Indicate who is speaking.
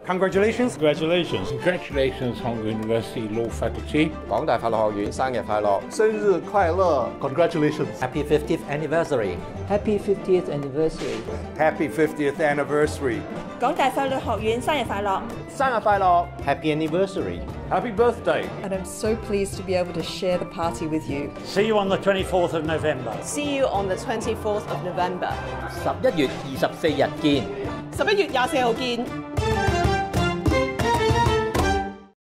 Speaker 1: Congratulations!
Speaker 2: Congratulations!
Speaker 3: Congratulations, Hong Kong University Law Faculty.
Speaker 4: 港大法律學院生日快樂！
Speaker 5: 生日快樂 ！Congratulations!
Speaker 6: Happy 50th anniversary!
Speaker 7: Happy 50th anniversary!
Speaker 8: Happy 50th anniversary!
Speaker 9: 港大法律學院生日快樂！
Speaker 4: 生日快樂
Speaker 6: Happy anniversary!
Speaker 8: Happy birthday!
Speaker 10: And I'm so pleased to be able to share the party with you.
Speaker 2: See you on the 24th of November.
Speaker 11: See you on the 24th of November.
Speaker 6: 11月24日見。
Speaker 11: 11月24號見。